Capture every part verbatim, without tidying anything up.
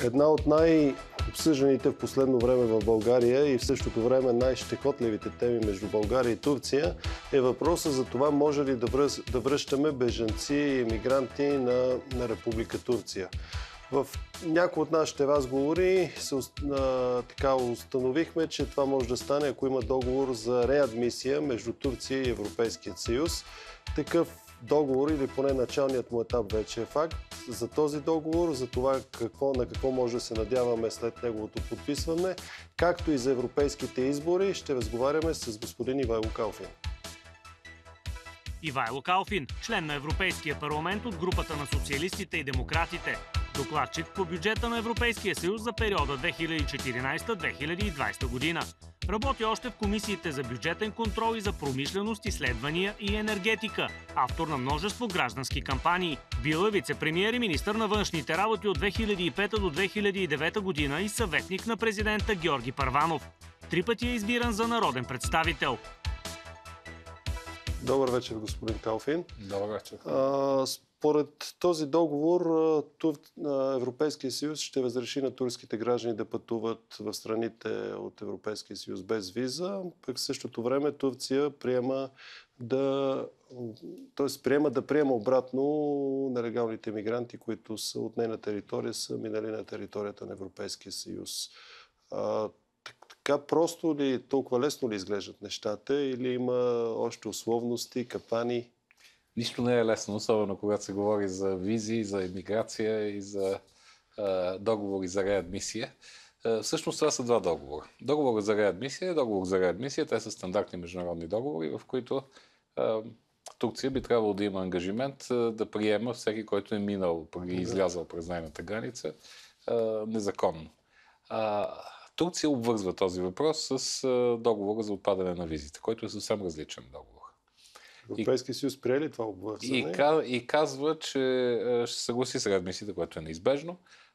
Една от най-обсъжданите в последно време в България и в същото време най-щекотливите теми между България и Турция е въпроса за това може ли да, връз, да връщаме бежанци и емигранти на, на Република Турция. В някои от нашите разговори се, а, така, установихме, че това може да стане, ако има договор за реадмисия между Турция и Европейският съюз. Такъв договор или поне началният му етап вече е факт. За този договор, за това какво, на какво може да се надяваме след неговото подписване, както и за европейските избори, ще разговаряме с господин Ивайло Калфин. Ивайло Калфин, член на Европейския парламент от групата на социалистите и демократите. Докладчик по бюджета на Европейския съюз за периода две хиляди и четиринадесета - две хиляди и двадесета година. Работи още в комисиите за бюджетен контрол и за промишленост, изследвания и енергетика. Автор на множество граждански кампании. Бил е вице-премиер и министър на външните работи от две хиляди и пета до две хиляди и девета година и съветник на президента Георги Първанов. Три пъти е избиран за народен представител. Добър вечер, господин Калфин. Добър вечер. А, според този договор Тур... Европейския съюз ще разреши на турските граждани да пътуват в страните от Европейския съюз без виза. Пък в същото време Турция приема да, т.е. приема да приема обратно нелегалните мигранти, които са от нейна територия, са минали на територията на Европейския съюз. А, Така просто ли, толкова лесно ли изглеждат нещата или има още условности, капани? Нищо не е лесно, особено когато се говори за визи, за емиграция и за е, договори за реадмисия. Е, всъщност това са два договора. Договор за реадмисия и договор за реадмисия. Те са стандартни международни договори, в които е, Турция би трябвало да има ангажимент е, да приема всеки, който е минал и излязъл през нейната граница е, незаконно. А, Турция обвързва този въпрос с договора за отпадане на визите, който е съвсем различен договор. Европейския съюз прие ли това обвързване? И, и казва, че ще се съгласи с реадмисията, което е неизбежно,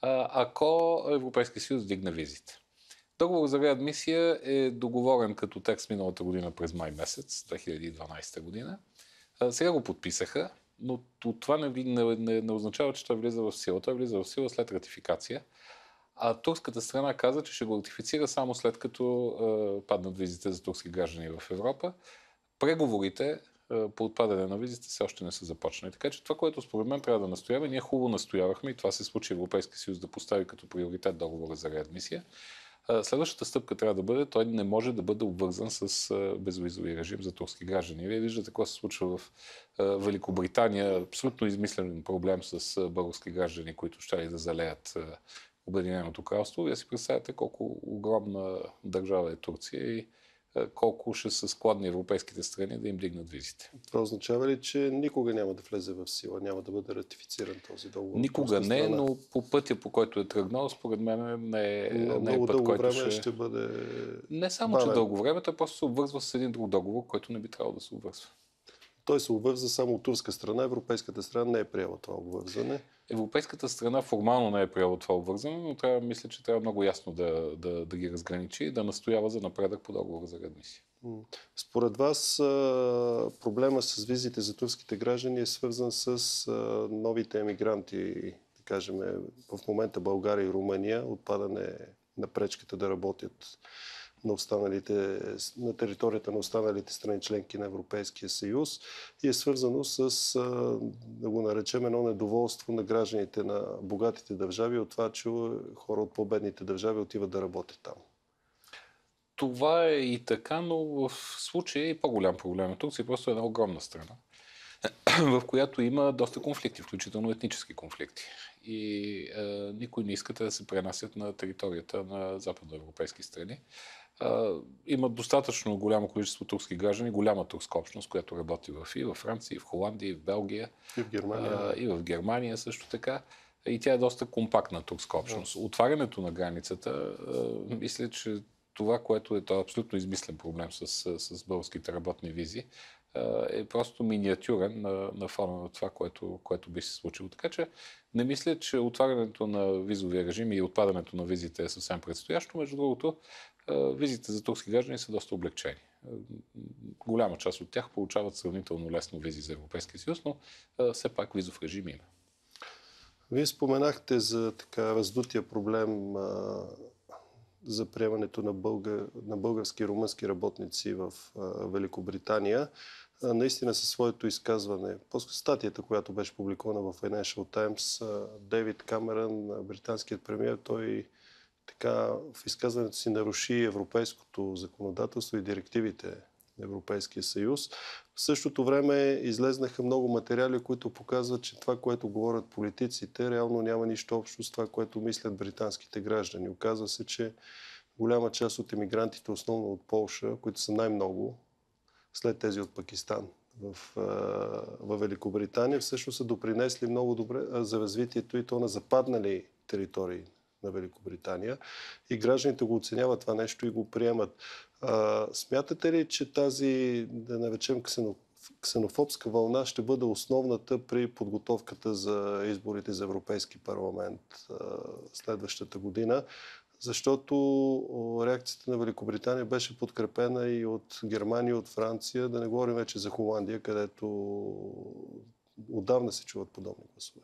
ако Европейския съюз вдигне визите. Договор за реадмисия е договорен като текст миналата година през май месец, две хиляди и дванадесета година. Сега го подписаха, но това не, не, не, не означава, че той влиза в сила. Той влиза в сила след ратификация. А турската страна каза, че ще го ратифицира само след като е, паднат визите за турски граждани в Европа. Преговорите е, по отпадане на визите все още не са започнали. Така че това, което според мен трябва да настояваме, ние хубаво настоявахме и това се случи Европейския съюз да постави като приоритет договора за реадмисия. Е, следващата стъпка трябва да бъде, той не може да бъде обвързан с е, безвизови режим за турски граждани. Вие виждате какво се случва в е, Великобритания. Абсолютно измислен проблем с е, български граждани, които ще да залеят е, Обединеното кралство. Вие си представяте колко огромна държава е Турция и колко ще са складни европейските страни да им дигнат визите. Това означава ли, че никога няма да влезе в сила, няма да бъде ратифициран този договор? Никога не, страна? Но по пътя, по който е тръгнал, според мен не е, но, не е път, дълго който време ще... ще бъде... Не само, бавен. Че дълго време, той просто се обвързва с един друг договор, който не би трябвало да се обвързва. Той се обвърза само от турска страна, европейската страна не е приела това обвързване. Европейската страна формално не е приела това обвързване, но трябва, мисля, че трябва много ясно да, да, да ги разграничи и да настоява за напредък по договора за реадмисия. Според вас проблема с визите за турските граждани е свързан с новите емигранти, да кажем в момента България и Румъния, отпадане на пречката да работят на, останалите, на територията на останалите страни членки на Европейския съюз и е свързано с, да го наречем, едно недоволство на гражданите на богатите държави от това, че хора от по-бедните държави отиват да работят там. Това е и така, но в случая е и по-голям проблем. Турция просто е една огромна страна, в която има доста конфликти, включително етнически конфликти. И е, никой не иска да се пренасят на територията на западноевропейски страни. Е, има достатъчно голямо количество турски граждани, голяма турска общност, която работи в, и в Франция, и в Холандия, и в Белгия. И в Германия. Е, и в Германия също така. И тя е доста компактна турска общност. Да. Отварянето на границата, е, мисля, че това, което е това абсолютно измислен проблем с, с българските работни визи, е просто миниатюрен на, на фона на това, което, което би се случило. Така че не мисля, че отварянето на визовия режим и отпадането на визите е съвсем предстоящо. Между другото, визите за турски граждани са доста облегчени. Голяма част от тях получават сравнително лесно визи за Европейския съюз, но все пак визов режим има. Вие споменахте за така раздутия проблем а, за приемането на, българ, на български и румънски работници в а, Великобритания. А, наистина със своето изказване, после статията, която беше публикувана в Financial Times, а, Дейвид Камерън, британският премиер, той така в изказването си наруши европейското законодателство и директивите на Европейския съюз. В същото време излезнаха много материали, които показват, че това, което говорят политиците, реално няма нищо общо с това, което мислят британските граждани. Оказва се, че голяма част от емигрантите, основно от Полша, които са най-много, след тези от Пакистан в, в Великобритания, всъщност са допринесли много добре за развитието и то на западнали територии на Великобритания. И гражданите го оценяват това нещо и го приемат. А, смятате ли, че тази, да наречем, ксенофобска вълна ще бъде основната при подготовката за изборите за Европейски парламент а, следващата година? Защото реакцията на Великобритания беше подкрепена и от Германия, и от Франция, да не говорим вече за Холандия, където отдавна се чуват подобни гласове.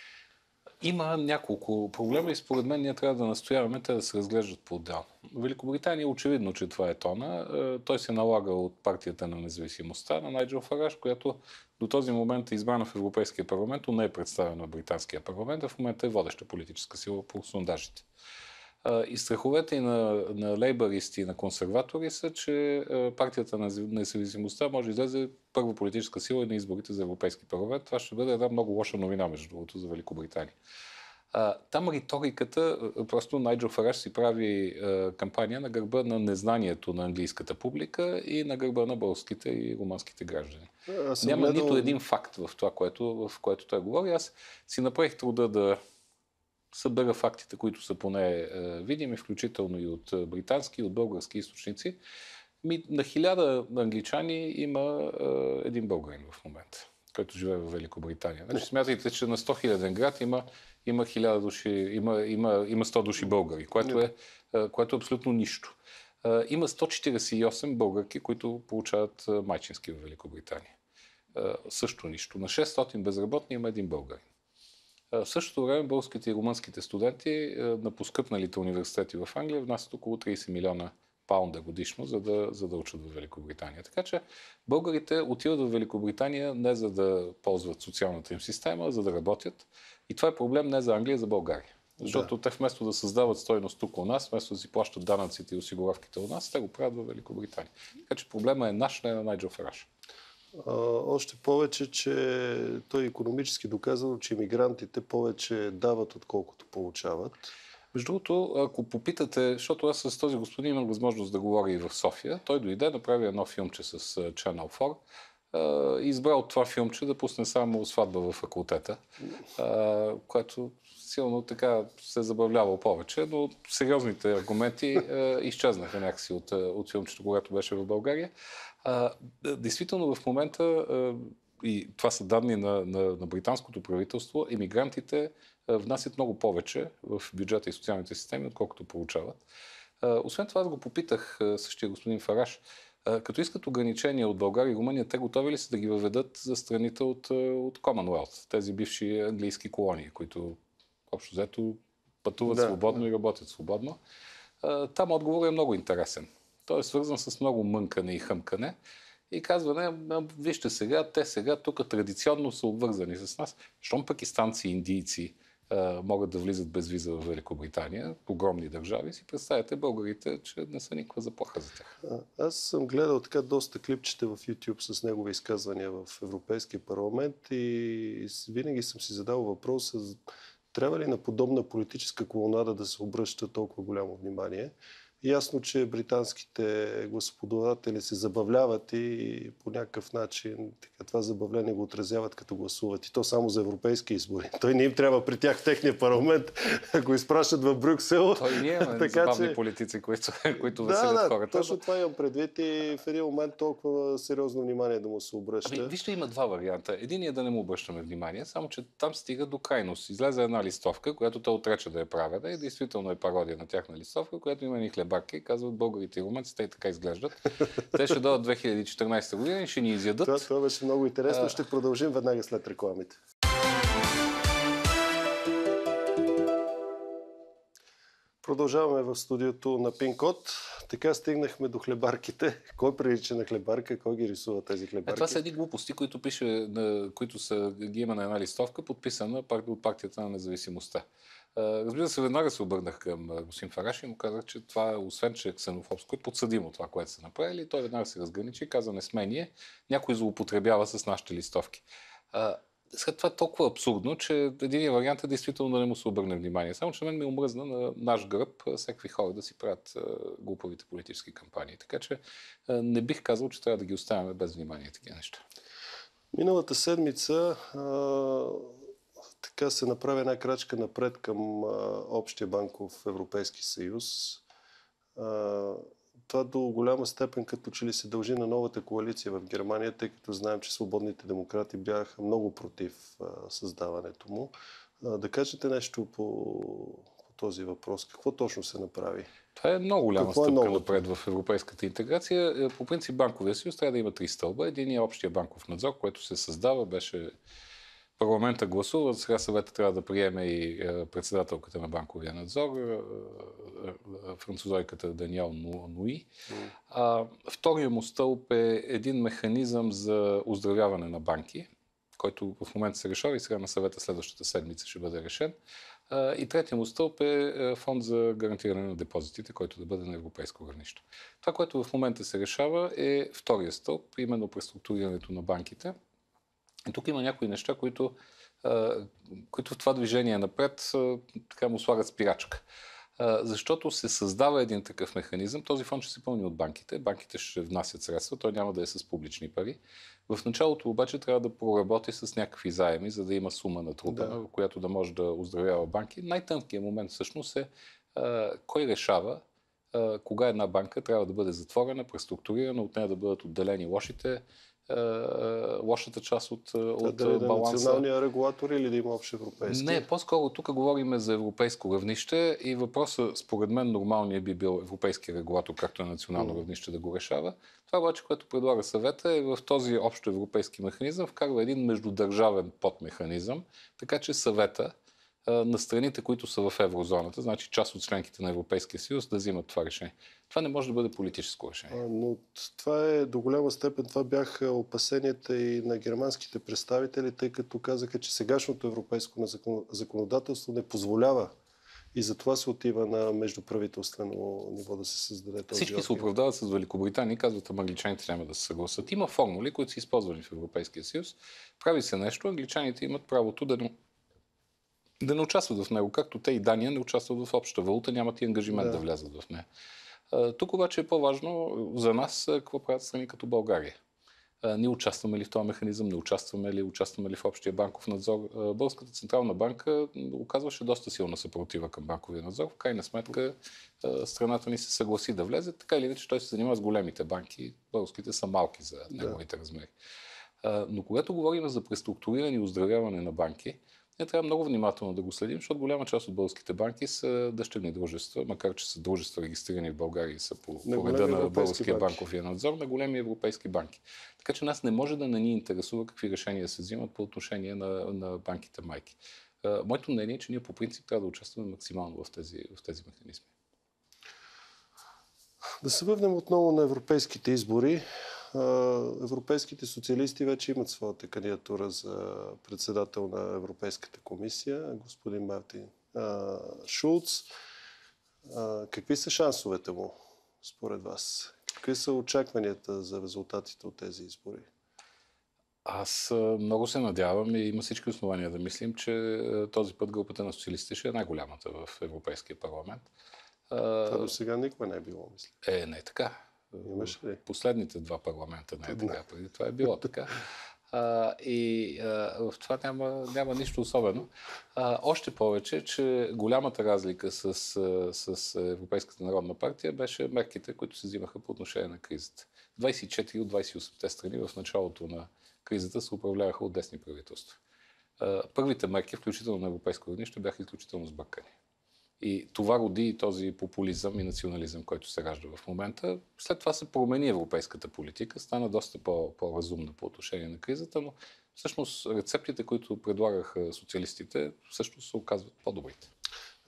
Има няколко проблема и според мен ние трябва да настояваме те да се разглеждат по-отделно. В Великобритания е очевидно, че това е тона. Той се налага от партията на независимостта на Найджел Фараж, която до този момент е избрана в Европейския парламент, но не е представена в Британския парламент, а в момента е водеща политическа сила по сондажите. И страховете и на, на лейбаристи и на консерватори са, че партията на независимостта може да излезе първа политическа сила и на изборите за Европейски парламент. Това ще бъде една много лоша новина, между другото, за Великобритания. А, там риториката, просто Найджел Фараж си прави а, кампания на гърба на незнанието на английската публика и на гърба на българските и румънските граждани. Няма гледал... нито един факт в това, което, в което той говори. Аз си направих труда да събера фактите, които са поне е, видими, включително и от британски, и от български източници. Ми, на хиляда англичани има е, един българин в момента, който живее в Великобритания. Значи, смятайте, че на сто хиляден град има, има, хиляда души, има, има, има сто души българи, което е, е, което е абсолютно нищо. Е, има сто четиридесет и осем българки, които получават майчински в Великобритания. Е, също нищо. На шестстотин безработни има един българин. В същото време българските и румънските студенти на поскъпналите университети в Англия внасят около тридесет милиона паунда годишно, за да, за да учат в Великобритания. Така че българите отиват в Великобритания не за да ползват социалната им система, а за да работят. И това е проблем не за Англия, а за България. Защото да. Те вместо да създават стойност тук у нас, вместо да си плащат данъците и осигуровките у нас, те го правят в Великобритания. Така че проблема е наш, не на Найджел Фараж. А, още повече, че той икономически доказал, че имигрантите повече дават, отколкото получават. Между другото, ако попитате, защото аз с този господин имах възможност да говоря и в София, той дойде, направи едно филмче с Channel фор и избрал това филмче да пусне само сватба в факултета, което силно така се забавлявал повече, но сериозните аргументи изчезнаха някакси от, от филмчето, когато беше в България. А, действително в момента, а, и това са данни на, на, на британското правителство, имигрантите а, внасят много повече в бюджета и социалните системи, отколкото получават. А, освен това, аз го попитах а, същия господин Фараж, а, като искат ограничения от България и Румъния, те готови ли са да ги въведат за страните от, от Commonwealth, тези бивши английски колонии, които общо взето пътуват да, свободно да. и работят свободно. А, там отговорът е много интересен. Той е свързан с много мънкане и хъмкане и казва, не, вижте сега, те сега тук традиционно са обвързани с нас. Щом пакистанци и индийци а, могат да влизат без виза в Великобритания, огромни държави, си представяте българите, че не са никаква заплаха за тях. А, аз съм гледал така доста клипчета в YouTube с негови изказвания в Европейския парламент и винаги съм си задал въпроса, трябва ли на подобна политическа колонада да се обръща толкова голямо внимание? Ясно, че британските гласоподаватели се забавляват и по някакъв начин така, това забавление го отразяват като гласуват. И то само за европейски избори. Той не им трябва при тях в техния парламент, го изпращат в Брюксел. Той ние имаме забавни че... политици, които, които веселят да, да, хората. Точно това имам предвид и в един момент толкова сериозно внимание да му се обръща. Ами, вижте, има два варианта. Един е да не му обръщаме внимание, само че там стига до крайност. Излезе една листовка, която той отрече да е правена и действително е пародия на тяхна листовка, която има ни хлебарки, казват българите и румънци, те и така изглеждат. Те ще дойдат две хиляди и четиринадесета година и ще ни изядат. Това, това беше много интересно. Ще продължим веднага след рекламите. Продължаваме в студиото на Пинкод. Така стигнахме до хлебарките. Кой прилича на хлебарка? Кой ги рисува тези хлебарки? Е, това са едни глупости, които, пише, на, които са, ги има на една листовка, подписана от партията на независимостта. Разбира се, веднага се обърнах към господин Фараш и му казах, че това е, освен че е ксенофобско, е подсъдимо това, което са направили. Той веднага се разграничи и каза, не сме ние, някой злоупотребява с нашите листовки. След това е толкова абсурдно, че един вариант е действително да не му се обърне внимание. Само, че мен ми омръзна на наш гръб всякакви хора да си правят глупавите политически кампании. Така че не бих казал, че трябва да ги оставяме без внимание такива неща. Миналата седмица а, така се направи една крачка напред към а, Общия банков Европейски съюз. А, Това до голяма степен като че ли се дължи на новата коалиция в Германия, тъй като знаем, че свободните демократи бяха много против а, създаването му. А, да кажете нещо по, по този въпрос. Какво точно се направи? Това е много голяма Какво стъпка е напред в европейската интеграция. По принцип банковия съюз трябва да има три стълба. Един е общия банков надзор, който се създава, беше парламента гласува, сега съвета трябва да приеме и председателката на банковия надзор, французойката Даниел Нуи. Mm. Втория му стълб е един механизъм за оздравяване на банки, който в момента се решава и сега на съвета следващата седмица ще бъде решен. И третия му стълб е фонд за гарантиране на депозитите, който да бъде на европейско равнище. Това, което в момента се решава, е втория стълб, именно преструктурирането на банките. И тук има някои неща, които, които в това движение напред така му слагат спирачка. Защото се създава един такъв механизъм. Този фонд ще се пълни от банките. Банките ще внасят средства, той няма да е с публични пари. В началото обаче трябва да проработи с някакви заеми, за да има сума на труда, да. която да може да оздравява банки. Най-тънкият момент всъщност е кой решава кога една банка трябва да бъде затворена, преструктурирана, от нея да бъдат отделени лошите лошата част от, от да, баланса. Да, националния регулатор или да има общ европейски? Не, по-скоро тук говорим за европейско равнище и въпросът, според мен, нормалният би бил европейски регулатор, както е национално mm. равнище да го решава. Това обаче, което предлага съвета, е в този общо европейски механизъм вкарва един междудържавен подмеханизъм, така че съвета на страните, които са в еврозоната, значи част от членките на Европейския съюз, да взимат това решение. Това не може да бъде политическо решение. А, но това е до голяма степен, това бяха опасенията и на германските представители, тъй като казаха, че сегашното европейско законодателство не позволява и затова се отива на междуправителствено ниво да се създаде този. Всички се оправдават с Великобритания и казват, ама англичаните няма да се съгласат. Има формули, които са използвани в Европейския съюз. Прави се нещо, англичаните имат правото да да не участват в него, както те и Дания не участват в общата валута, нямат и ангажимент да, да влязат в нея. Тук обаче е по-важно за нас какво правят страни като България. Ние участваме ли в този механизъм, не участваме ли, участваме ли в общия банков надзор. Българската централна банка оказваше доста силна съпротива към банковия надзор. В крайна сметка страната ни се съгласи да влезе. Така или иначе той се занимава с големите банки. Българските са малки за неговите да. размери. Но когато говорим за преструктуриране и оздравяване на банки, ние трябва много внимателно да го следим, защото голяма част от българските банки са дъщерни дружества, макар че са дружества регистрирани в България и са по, по реда на българския банки. банковия надзор, на големи европейски банки. Така че нас не може да не ни интересува какви решения се взимат по отношение на, на банките майки. Моето мнение е, че ние по принцип трябва да участваме максимално в тези, в тези механизми. Да се върнем отново на европейските избори. Европейските социалисти вече имат своята кандидатура за председател на Европейската комисия, господин Мартин Шулц. Какви са шансовете му, според вас? Какви са очакванията за резултатите от тези избори? Аз много се надявам и има всички основания да мислим, че този път групата на социалистите ще е най-голямата в Европейския парламент. Това до сега никога не е било, мисля. Е, не е така. Имаш ли? Последните два парламента не е така. Преди това е било така. А, и а, в това няма, няма нищо особено. А, още повече, че голямата разлика с, с Европейската народна партия беше мерките, които се взимаха по отношение на кризата. двадесет и четири от двадесет и осемте страни в началото на кризата се управляваха от десни правителства. А, първите мерки, включително на европейско равнище, бяха изключително сбъркани. И това роди и този популизъм и национализъм, който се ражда в момента. След това се промени европейската политика, стана доста по- по-разумна по отношение на кризата, но всъщност рецептите, които предлагаха социалистите, всъщност се оказват по-добрите.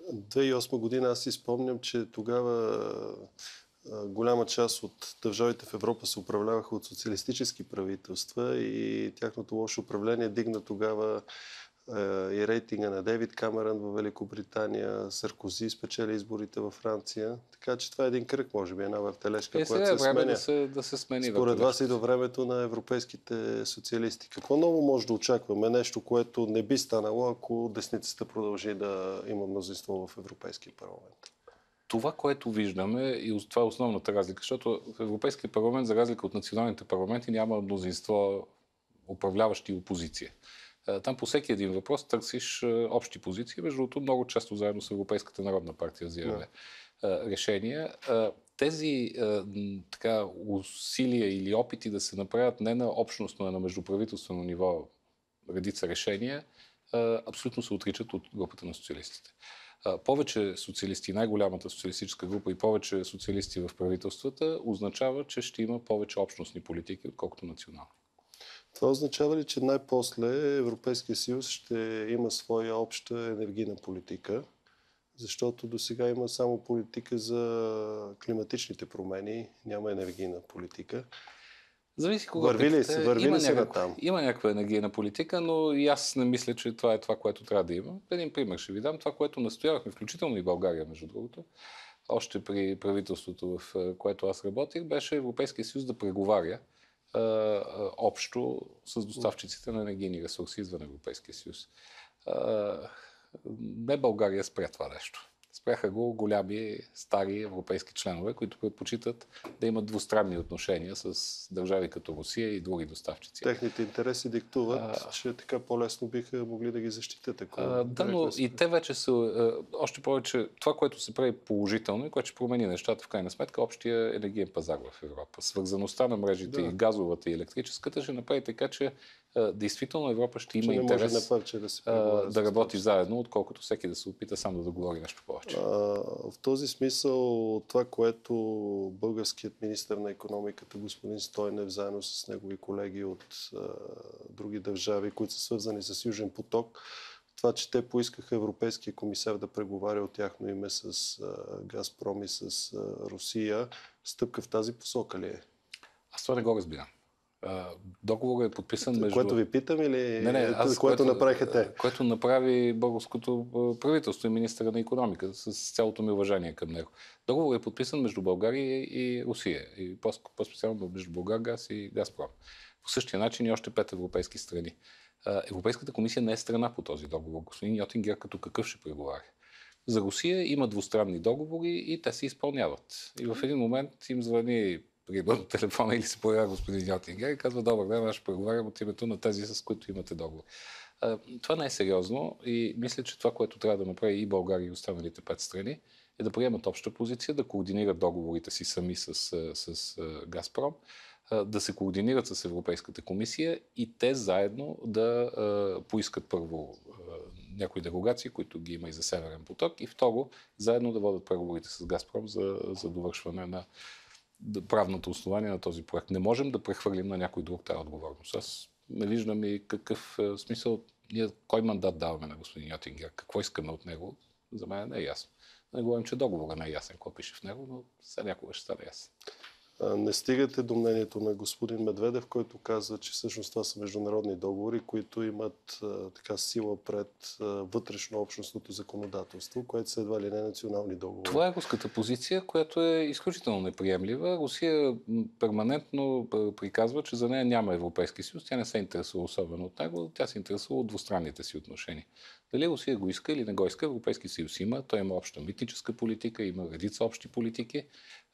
две хиляди и осма година аз си спомням, че тогава голяма част от държавите в Европа се управляваха от социалистически правителства и тяхното лошо управление дигна тогава и рейтинга на Дейвид Камерън в Великобритания, Саркози спечели изборите във Франция. Така че това е един кръг, може би, една въртележка, е, която се време сменя. Да се, да се смени. Според вас и до времето на европейските социалисти. Какво ново може да очакваме? Нещо, което не би станало, ако десницата продължи да има мнозинство в Европейския парламент? Това, което виждаме, и това е основната разлика, защото в Европейския парламент, за разлика от националните парламенти, няма мнозинство управляващи и опозиция. Там по всеки един въпрос търсиш общи позиции. Между другото, много често заедно с Европейската народна партия взимаме yeah. решения. Тези така, усилия или опити да се направят не на общностно, а на междуправителствено ниво редица решения, абсолютно се отричат от групата на социалистите. Повече социалисти, най-голямата социалистическа група и повече социалисти в правителствата означава, че ще има повече общностни политики, отколкото национални. Това означава ли, че най-после Европейския съюз ще има своя обща енергийна политика? Защото до сега има само политика за климатичните промени, няма енергийна политика. Зависи кога върви ли се, върви има, ли се някаква, натам? Има някаква енергийна политика, но и аз не мисля, че това е това, което трябва да има. Един пример ще ви дам. Това, което настоявахме, включително и България, между другото, още при правителството, в което аз работих, беше Европейския съюз да преговаря е, е, общо с доставчиците на енергийни ресурси извън Европейския съюз. Е, не България спря това нещо. Спряха го голями, стари европейски членове, които предпочитат да имат двустранни отношения с държави като Русия и други доставчици. Техните интереси диктуват, а, че така по-лесно биха могли да ги защитят. Ако а, да, но и те вече са, а, още повече, това, което се прави положително и което ще промени нещата в крайна сметка, общия енергиен пазар в Европа. Свързаността на мрежите, да, и газовата и електрическата ще направи така, че а, действително Европа ще има интерес парче да, се а, да работи заедно, отколкото всеки да се опита само да договори нещо повече. А, в този смисъл, това, което българският министър на икономиката, господин Стойнев, заедно с негови колеги от а, други държави, които са свързани с Южен поток, това, че те поискаха Европейския комисар да преговаря от тяхно име с а, Газпром и с а, Русия, стъпка в тази посока ли е? Аз това не го разбирам. Договорът е подписан между... Което ви питам или не, не, аз, което, което направиха те? Което направи българското правителство и министъра на икономика, с цялото ми уважение към него. Договорът е подписан между България и Русия. И по-специално между Булгаргаз и Газпром. По същия начин и още пет европейски страни. Европейската комисия не е страна по този договор. Господин Йотингер като какъв ще преговаря. За Русия има двустранни договори и те се изпълняват. И в един момент им звъни прибърно телефона или се появява господин Йотингер и казва: добър ден, аз ще преговарям от името на тези, с които имате договор. Това не е сериозно и мисля, че това, което трябва да направи и България и останалите пет страни, е да приемат обща позиция, да координират договорите си сами с, с Газпром, да се координират с Европейската комисия и те заедно да поискат първо някои дерогации, които ги има и за Северен поток, и второ, заедно да водят преговорите с Газпром за, за довършване на правното основание на този проект. Не можем да прехвърлим на някой друг тази отговорност. Аз не виждам и какъв смисъл, ние кой мандат даваме на господин Йотингер, какво искаме от него, за мен не е ясно. Не говорим, че договорът не е ясен, какво пише в него, но сега някога ще стане ясен. Не стигате до мнението на господин Медведев, който казва, че всъщност това са международни договори, които имат а, така сила пред а, вътрешно-общностното законодателство, което са едва ли не национални договори. Това е руската позиция, която е изключително неприемлива. Русия перманентно приказва, че за нея няма Европейски съюз, тя не се интересува особено от него, тя се интересува от двустранните си отношения. Дали Русия го иска или не го иска, Европейски съюз има, той има обща митническа политика, има редица общи политики.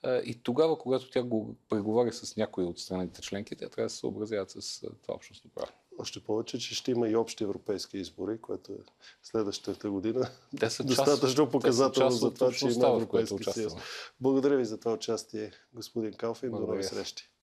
И тогава, когато тя го преговаря с някои от страните членки, тя трябва да се съобразяват с това общностно право. Още повече, че ще има и общи европейски избори, което е следващата година. Те са достатъчно част, показателно са за това, че има Европейски съюз. участваме. Благодаря ви за това участие, господин Калфин. До нови срещи.